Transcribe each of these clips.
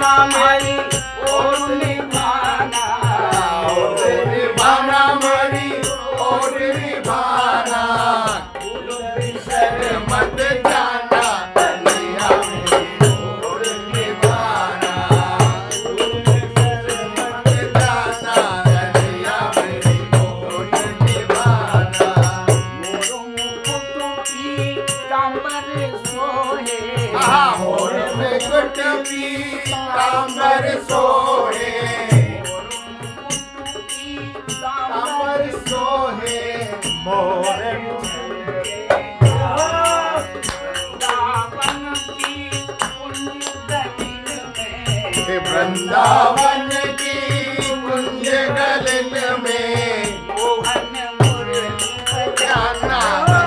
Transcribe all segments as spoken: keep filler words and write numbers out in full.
हमारी ओट निभाना, ओट निभाना हमारी ओट निभाना, फूल बिसर मत जाना कन्हैया मेरी ओट निभाना, फूल बिसर मत जाना कन्हैया मेरी ओट निभाना। मोर मुकुट पीतांबर सोहे, मोर मुकुट पीतांबर सोहे, पीतांबर सोहे, मोर वृंदावन की कुंज गलन में मोहन मुरली बजाना,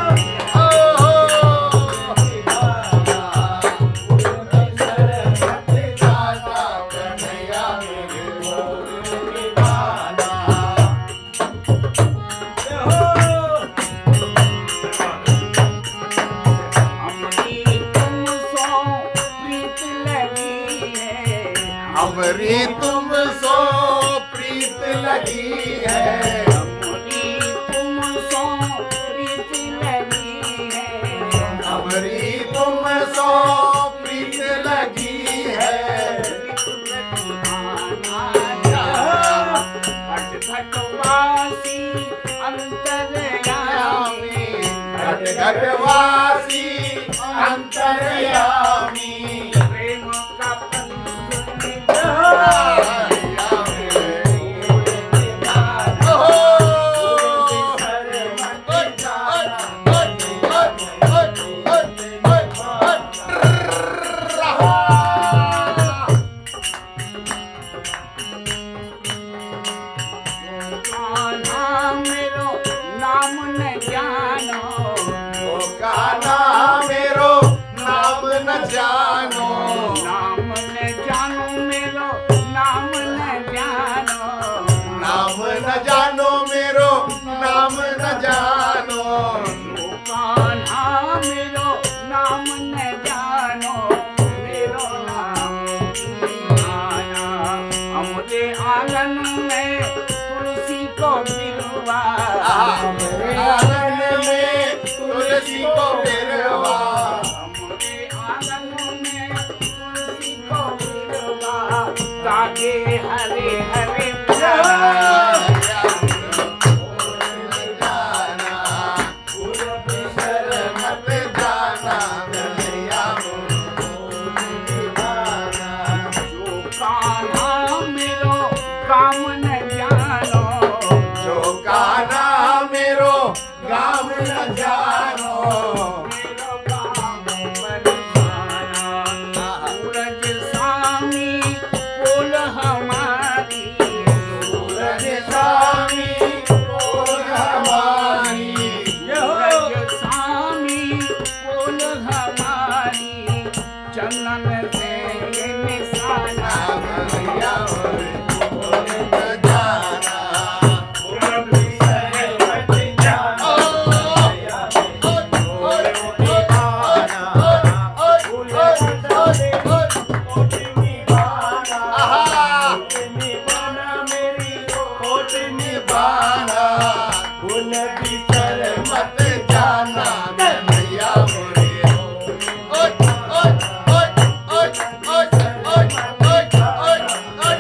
हमरी तुम सो प्रीत लगी है, हमरी तुम सो प्रीत लगी है, हमरी तुम सो प्रीत लगी है। घट घट वासी अंतर्यामी, घट घट वासी अंतर्यामी, प्रेम का जानो, नाम न जानो मेरो नाम न जानो, नाम न जानो मेरो नाम न जानो, कान्हा मेरो नाम न जानो, मेरो नाम जाना। हमारे आंगन में तुलसी को बिरवा, हमारे आंगन में तुलसी को बिरवा, ताके हरे हरे जाना, फूल बिसर मत जाना कन्हैया मोर निभाना। जो कान्हा मेरो काम न जानो, जो कान्हा मेरो काम न जानो, मेरो काम बरसाना। सूरज स्वामी बोल हमारी, सूरज स्वामी बोल हमारी, सूरज स्वामी बोल हमारी, चंदन से निशाना कन्हैया मोर जाना, फूल बिसर मत जाना कन्हैया मोर निभाना, फूल बिसर मत निभाना, निभाना मेरी ओट निभाना, फूल बिसर मत जाना कन्हैया मोरे ओट ओट ओट ओट ओट ओट ओट ओट ओट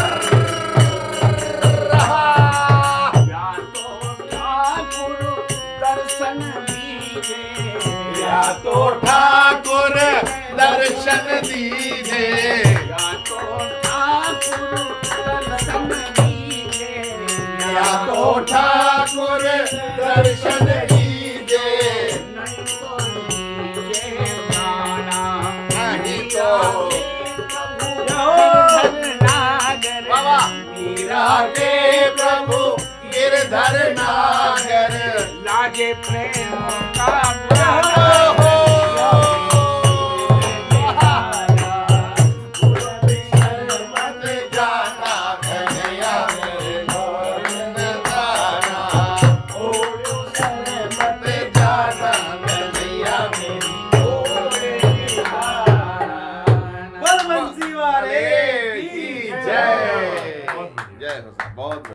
रहा। या तो ठाकुर दर्शन दीजे, या तो ठाकुर दर्शन दीजे, या तो ठाकुर दर्शन दीजे, या तो ठाकुर दर्शन दीजे, नहीं तो दीजे प्राणा, नहीं तो नागर बाबा मीरा के प्रभु गिरधर नागर, लागे प्रेम का हो मत जाना कन्हैया मत जाना कन्हैया मेरी। बंसी वाले। जय जय हो। बहुत